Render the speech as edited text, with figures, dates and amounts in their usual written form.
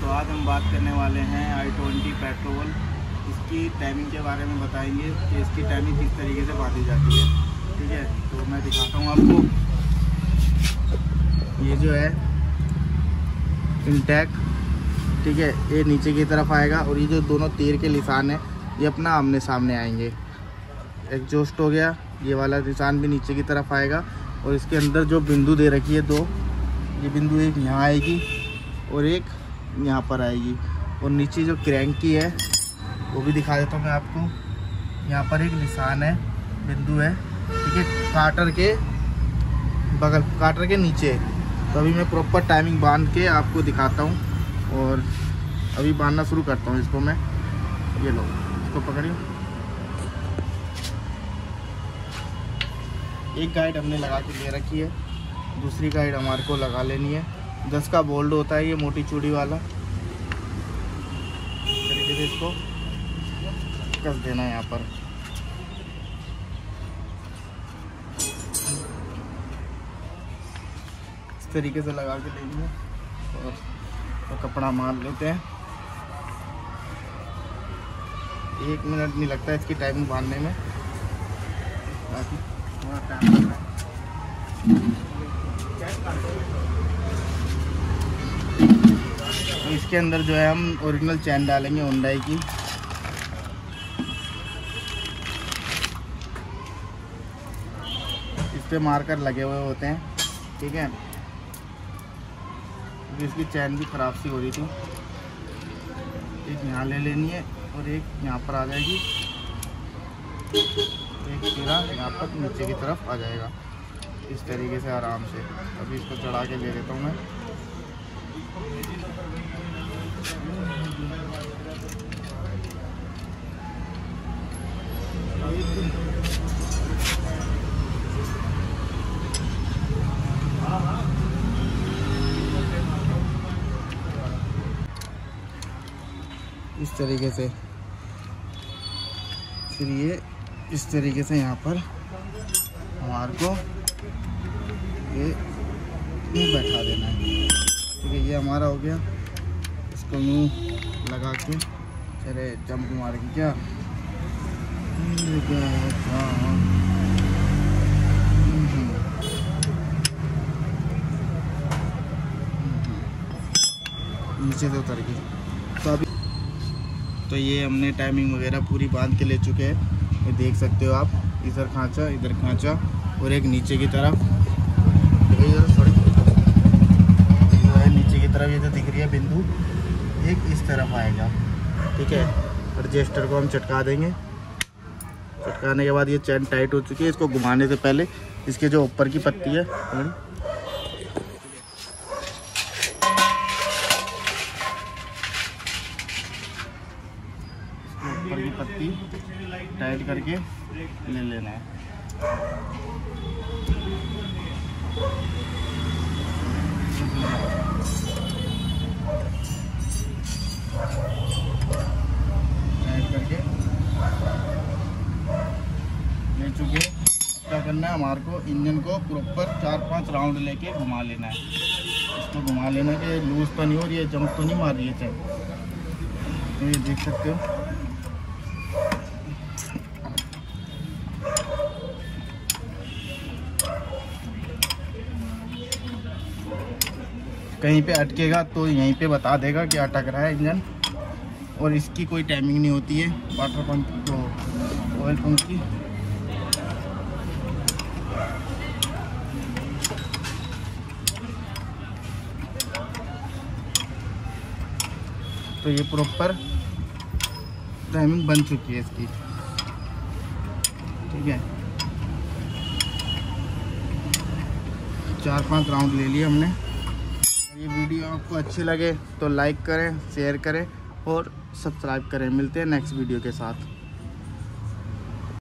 तो आज हम बात करने वाले हैं i20 पेट्रोल। इसकी टाइमिंग के बारे में बताएंगे कि इसकी टाइमिंग किस तरीके से बांधी जाती है। ठीक है, तो मैं दिखाता हूँ आपको। ये जो है इंटेक, ठीक है, ये नीचे की तरफ आएगा और ये जो दोनों तीर के निशान है ये अपना आमने सामने आएंगे। एग्जॉस्ट हो गया, ये वाला निशान भी नीचे की तरफ आएगा और इसके अंदर जो बिंदु दे रखी है दो, ये बिंदु एक यहाँ आएगी और एक यहाँ पर आएगी। और नीचे जो क्रैंक की है वो भी दिखा देता हूँ मैं आपको। यहाँ पर एक निशान है, बिंदु है, ठीक है, काटर के बगल, काटर के नीचे। तो अभी मैं प्रॉपर टाइमिंग बांध के आपको दिखाता हूँ और अभी बांधना शुरू करता हूँ इसको मैं। ये लो, इसको पकड़िए। एक गाइड हमने लगा के ले रखी है, दूसरी गाइड हमारे को लगा लेनी है। 10 का बोल्ट होता है ये मोटी चूड़ी वाला। तरीके से इसको कस देना है यहाँ पर। इस तरीके से लगा के लेंगे और तो कपड़ा मार लेते हैं। 1 मिनट नहीं लगता इसकी टाइमिंग बांधने में, बाकी थोड़ा टाइम लग रहा है। तो इसके अंदर जो है हम ओरिजिनल चैन डालेंगे हुंडई की। इस पे मार्कर लगे हुए होते हैं, ठीक है। इसकी चैन भी ख़राब सी हो रही थी। एक यहाँ ले लेनी है और एक यहाँ पर आ जाएगी, एक तीरा यहाँ पर नीचे की तरफ आ जाएगा। इस तरीके से आराम से अभी इसको चढ़ा के ले लेता हूँ मैं। इस तरीके से फिर ये इस तरीके से यहाँ पर हमारे को ये बैठा देना है, ठीक है। ये हमारा हो गया। इसको मुँह लगा के चले जंप मार के क्या नीचे से उतर गई। तो अभी तो ये हमने टाइमिंग वगैरह पूरी बांध के ले चुके हैं। ये देख सकते हो आप, इधर खांचा और एक नीचे की तरफ, नीचे की तरफ ये जो दिख रही है बिंदु, एक इस तरफ आएगा, ठीक है। एडजस्टर को हम चटका देंगे। चटकाने के बाद ये चैन टाइट हो चुकी है। इसको घुमाने से पहले इसके जो ऊपर की पत्ती है, ऊपर की पत्ती टाइट करके ले लेना है। टाइट करके ले चुके। क्या करना है, हमारे को इंजन को प्रॉपर 4-5 राउंड लेके घुमा लेना है। इसको घुमा लेना कि लूज तो नहीं हो रही है, जंप तो नहीं मार रही है चैन। तो ये देख सकते हो। कहीं पे अटकेगा तो यहीं पे बता देगा कि अटक रहा है इंजन। और इसकी कोई टाइमिंग नहीं होती है वाटर पंप तो ऑयल पंप की। तो ये प्रॉपर टाइमिंग बन चुकी है इसकी, ठीक है। 4-5 राउंड ले लिए हमने। ये वीडियो आपको अच्छी लगे तो लाइक करें, शेयर करें और सब्सक्राइब करें। मिलते हैं नेक्स्ट वीडियो के साथ।